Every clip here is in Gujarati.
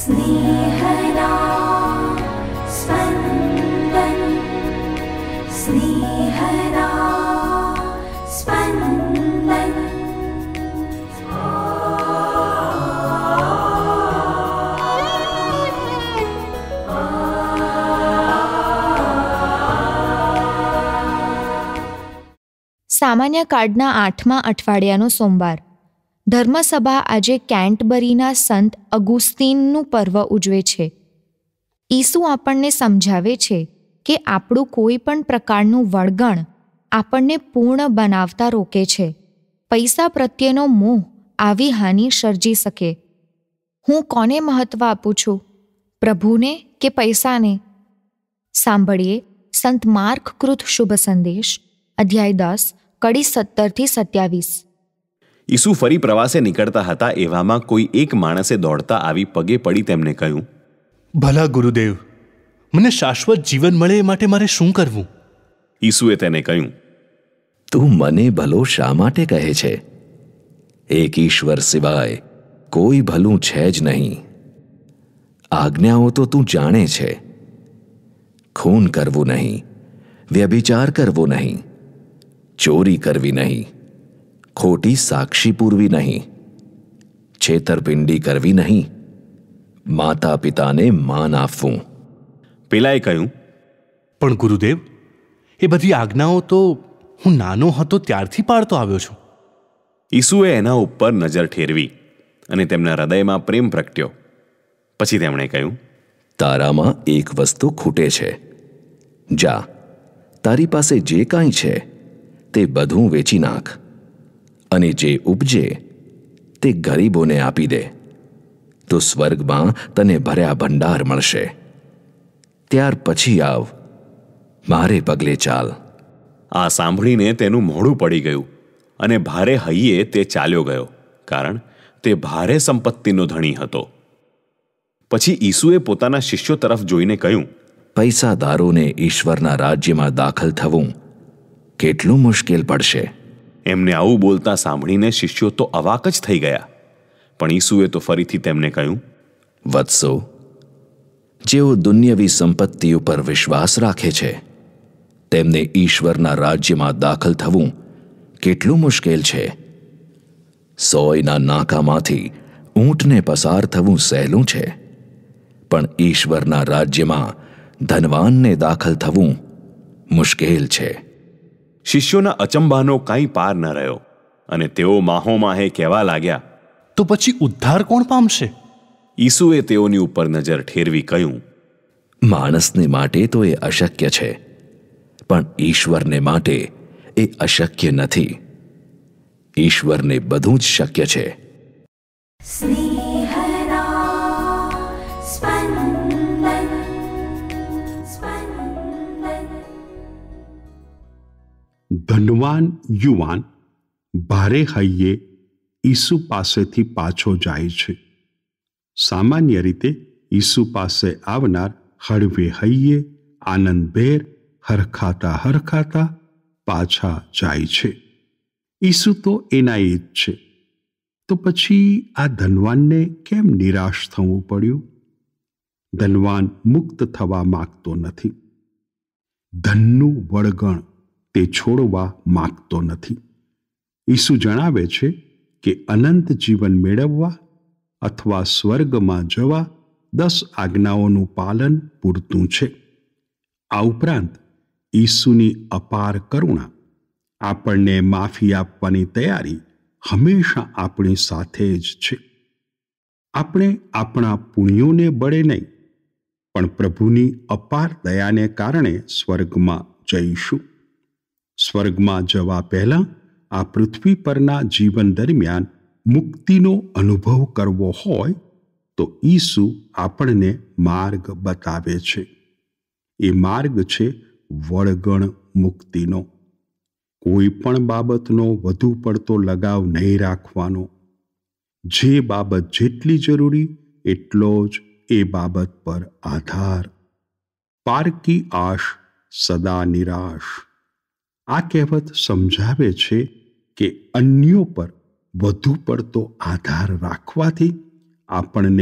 स्नेहदा स्पन्दन स्नेहदा स्पन्दन। સામાન્ય કાર્ડના 8મા અઠવાડિયાનો સોમવાર. ધર્મસભા આજે કેન્ટબરીના સંત અગુસ્તીનનું પર્વ ઉજવે છે. ઈસુ આપણને સમજાવે છે કે આપણું કોઈ પણ પ્રકારનું વળગણ આપણને પૂર્ણ બનાવતા રોકે છે. પૈસા પ્રત્યેનો મોહ આવી હાનિ સર્જી શકે. હું કોને મહત્વ આપું છું, પ્રભુને કે પૈસાને? સાંભળીએ સંત માર્ક કૃત શુભ સંદેશ, અધ્યાય 10, કડી 17-27. ઈસુ ફરી પ્રવાસે નીકળતા હતા. એવામાં કોઈ એક માણસે દોડતા આવી પગે પડી તેમને કહ્યું, ભલા ગુરુદેવ, મને શાશ્વત જીવન મળે એ માટે મારે શું કરવું? ઈસુએ તેને કહ્યું, તું મને ભલો શા માટે કહે છે? એક ઈશ્વર સિવાય કોઈ ભલું છે જ નહીં. આજ્ઞાઓ તો તું જાણે છે. ખૂન કરવું નહીં, વ્યભિચાર કરવો નહીં, ચોરી કરવી નહીં, ખોટી સાક્ષી પૂરવી નહીં, છેતરપિંડી કરવી નહીં, માતા પિતાને માન આપવું. પેલાએ કહ્યું, પણ ગુરુદેવ, એ બધી આજ્ઞાઓ તો હું નાનો હતો ત્યારથી પાળતો આવ્યો છું. ઈસુએ એના ઉપર નજર ઠેરવી અને તેમના હૃદયમાં પ્રેમ પ્રગટ્યો. પછી તેમણે કહ્યું, તારામાં એક વસ્તુ ખૂટે છે. જા, તારી પાસે જે કાંઈ છે તે બધું વેચી નાખ, અને જે ઉપજે તે ગરીબોને આપી દે, તો સ્વર્ગમાં તને ભર્યા ભંડાર મળશે. ત્યાર પછી આવ, મારે પગલે ચાલ. આ સાંભળીને તેનું મોઢું પડી ગયું અને ભારે હૈયે તે ચાલ્યો ગયો, કારણ તે ભારે સંપત્તિનો ધણી હતો. પછી ઈસુએ પોતાના શિષ્યો તરફ જોઈને કહ્યું, પૈસાદારોને ઈશ્વરના રાજ્યમાં દાખલ થવું કેટલું મુશ્કેલ પડશે. એમને આવું બોલતા સાંભળીને શિષ્યો તો અવાક જ થઈ ગયા. પણ ઈસુએ તો ફરીથી તેમને કહ્યું, વત્સો, જેઓ દુન્યવી સંપત્તિ ઉપર વિશ્વાસ રાખે છે તેમને ઈશ્વરના રાજ્યમાં દાખલ થવું કેટલું મુશ્કેલ છે. સોયના નાકામાંથી ઊંટને પસાર થવું સહેલું છે, પણ ઈશ્વરના રાજ્યમાં ધનવાનને દાખલ થવું મુશ્કેલ છે. શિષ્યોના અચંબાનો કાંઈ પાર ન રહ્યો અને તેઓ માહોમાહે કહેવા લાગ્યા, તો પછી ઉદ્ધાર કોણ પામશે? ઈસુએ તેઓની ઉપર નજર ઠેરવી કહ્યું, માણસને માટે તો એ અશક્ય છે, પણ ઈશ્વરને માટે એ અશક્ય નથી. ઈશ્વરને બધું જ શક્ય છે. સ્નેહદા સ્પંદન સ્પંદન. ધનવાન યુવાન ભારે હૈયે ઈસુ પાસેથી પાછો જાય છે. સામાન્ય રીતે ઈસુ પાસે આવનાર હળવે હૈયે આનંદભેર હરખાતા હરખાતા પાછા જાય છે. ઈસુ તો એના એ જ છે. તો પછી આ ધનવાનને કેમ નિરાશ થવું પડ્યું? ધનવાન મુક્ત થવા માગતો નથી. ધનનું વળગણ તે છોડવા માગતો નથી. ઈસુ જણાવે છે કે અનંત જીવન મેળવવા અથવા સ્વર્ગમાં જવા 10 આજ્ઞાઓનું પાલન પૂરતું છે. આ ઉપરાંત ઈસુની અપાર કરુણા, આપણને માફી આપવાની તૈયારી હંમેશા આપણી સાથે જ છે. આપણે આપણા પુણ્યોને બળે નહીં, પણ પ્રભુની અપાર દયાને કારણે સ્વર્ગમાં જઈશું. સ્વર્ગમાં જવા પહેલાં આ પૃથ્વી પરના જીવન દરમિયાન મુક્તિનો અનુભવ કરવો હોય તો ઈસુ આપણને માર્ગ બતાવે છે. એ માર્ગ છે વળગણ મુક્તિનો. કોઈ પણ બાબતનો વધુ પડતો લગાવ નહીં રાખવાનો. જે બાબત જેટલી જરૂરી એટલો જ એ બાબત પર આધાર. પારકી આશ સદા નિરાશ. આ કહેવત સમજાવે છે કે અન્યો પર વધુ પડતો આધાર રાખવાથી આપણને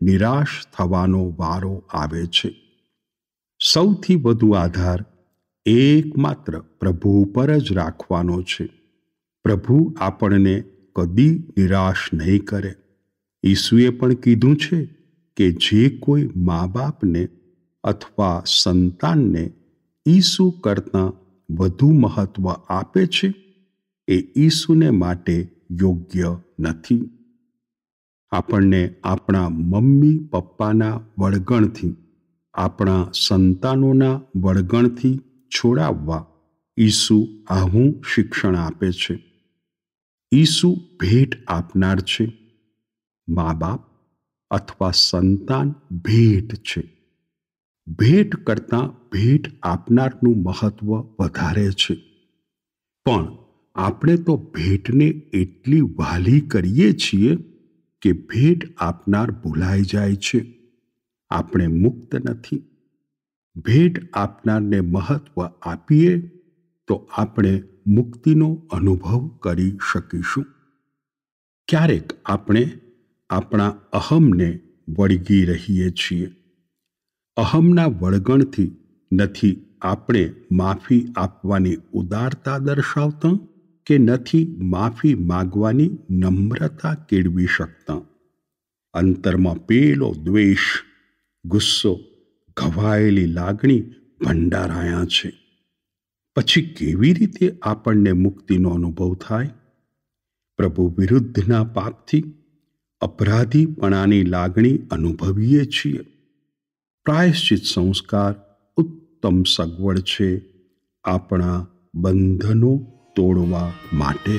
નિરાશ થવાનો વારો આવે છે. સૌથી વધુ આધાર એકમાત્ર પ્રભુ ઉપર જ રાખવાનો છે. પ્રભુ આપણને કદી નિરાશ નહીં કરે. ઈસુએ પણ કીધું છે કે જે કોઈ મા બાપને અથવા સંતાનને ઈસુ કરતાં વધુ મહત્વ આપે છે એ ઈસુને માટે યોગ્ય નથી. આપણને આપણા મમ્મી પપ્પાના વળગણથી, આપણા સંતાનોના વળગણથી છોડાવવા ઈસુ આવું શિક્ષણ આપે છે. ઈસુ ભેટ આપનાર છે. મા બાપ અથવા સંતાન ભેટ છે. ભેટ કરતાં ભેટ આપનારનું મહત્વ વધારે છે. પણ આપણે તો ભેટને એટલી વહાલી કરીએ છીએ કે ભેટ આપનાર ભૂલાઈ જાય છે. આપણે મુક્ત નથી. ભેટ આપનારને મહત્વ આપીએ તો આપણે મુક્તિનો અનુભવ કરી શકીશું. ક્યારેક આપણે આપણા અહમને વળગી રહીએ છીએ. અહમના વળગણથી નથી આપણે માફી આપવાની ઉદારતા દર્શાવતા કે નથી માફી માગવાની નમ્રતા કેળવી શકતા. અંતરમાં પેલો દ્વેષ, ગુસ્સો, ઘવાયેલી લાગણી ભંડારાયા છે. પછી કેવી રીતે આપણને મુક્તિનો અનુભવ થાય? પ્રભુ વિરુદ્ધના પાપથી અપરાધીપણાની લાગણી અનુભવીએ છીએ. પ્રાયશ્ચિત સંસ્કાર ઉત્તમ સગવડ છે આપણા બંધનો તોડવા માટે.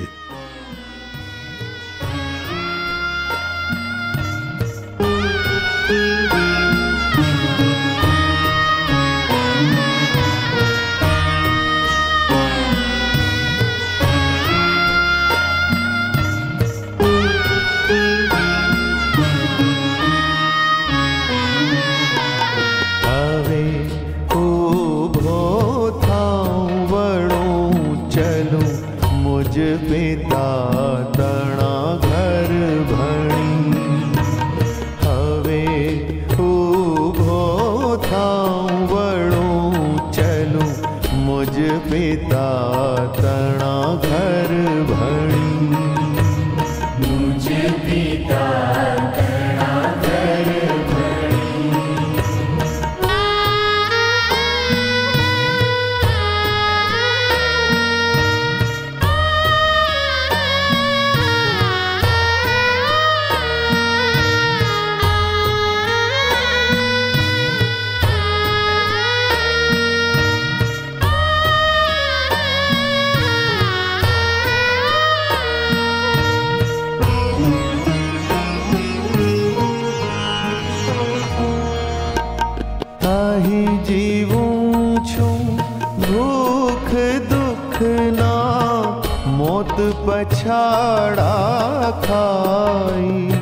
પછાડા ખાઈ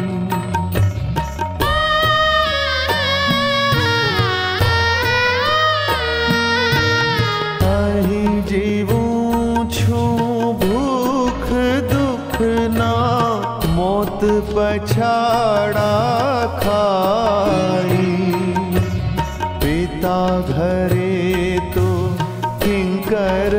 અહીં જીવું છું ભૂખ દુઃખના મોત પછાડા ખાઈ પિતા ઘરે તો કિંકર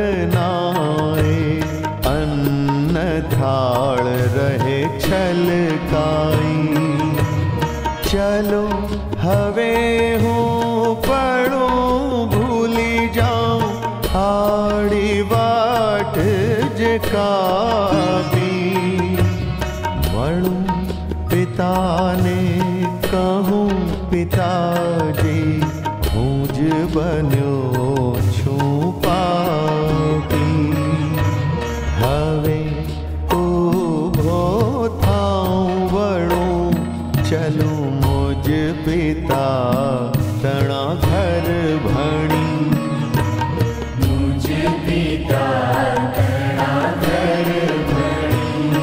થાળ રહે છલકાઈ. ચલો હવે હું પડું ભૂલી જાઉં આડી વાટ જે કાપી. મળું પિતાને કહું પિતાજી હું જ બન્યો છું પાપી. હવે ચલું મુજ પિતા તણા ઘર ભણી. મુજ પિતા તણા ઘર ભણી.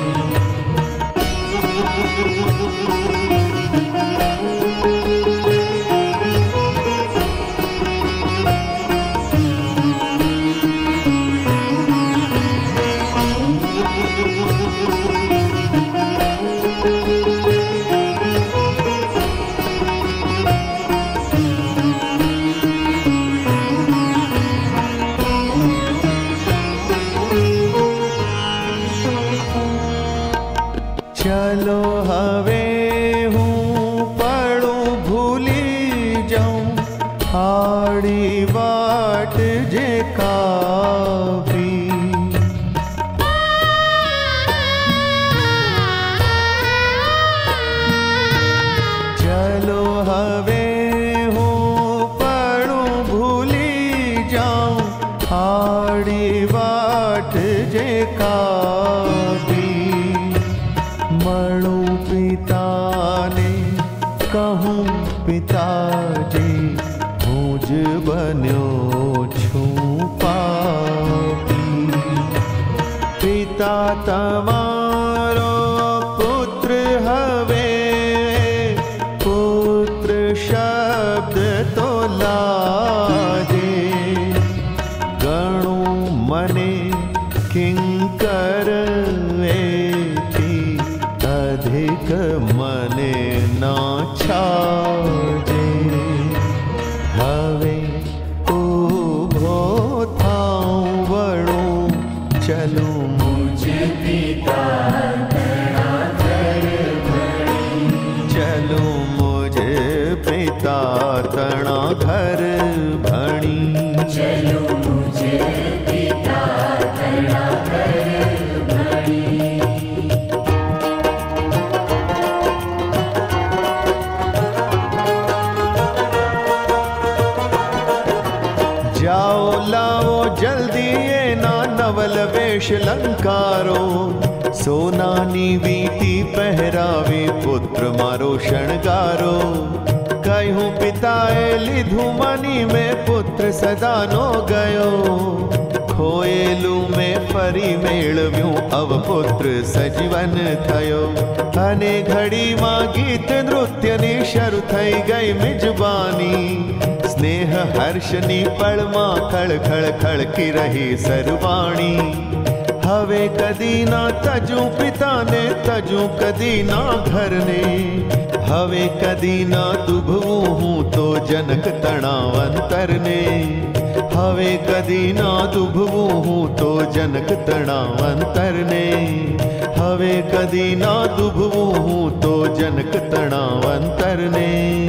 हाड़ी वाट जे कावी चलो हवे हूँ पड़ूं भूली जाऊं हाड़ी वाट जे कावी मणु पिता ने कहूं पिताजी मुझ बन्यो छूं पापी पिता तमारो पुत्र हवे पुत्र शब्द तो लाजे गणु मने किंकर एथी अधिक मने ना छाजे हवे उभो थाऊं वड़ूं चलूं मुझ पिता तणा घर भणी चलूं मुझ पिता तणा घर भणी चलूं मुझ पिता तणा घर भणी जाओ लाओ जल्दी ये ना नवल वेश लंकारो सोनानी वीटी पहरावे पुत्र मारो शणगारो कहूं पिताए लिधु मनी में पुत्र सदानो गयो खोएलू में फरी मेळव्यूं अव पुत्र सजीवन थयो अने घड़ी मां गीत नृत्य ने शरू थई गई मिजबानी स्नेह हर्षनी पळमा खळ खळ खळकी रही सरवाणी हवे कदी ना तजू पिता ने तजू कदी ना घर ने हवे कदी ना दुभवू हूँ तो जनक तणावंतर ने हवे कदी ना दुभवू हूँ तो जनक तणावंतर ने हवे कदी ना दुभवू हूँ तो जनक तणावंतर ने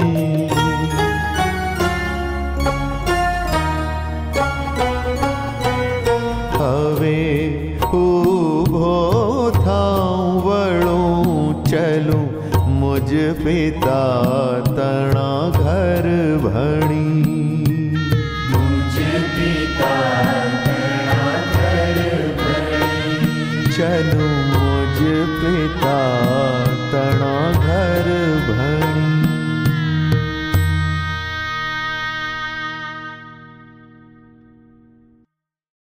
हवे उभो थाऊं वड़ूं चलूं मुझ पिता तणा घर भणी मुझ पिता तणा घर भणी चलूं मुझ पिता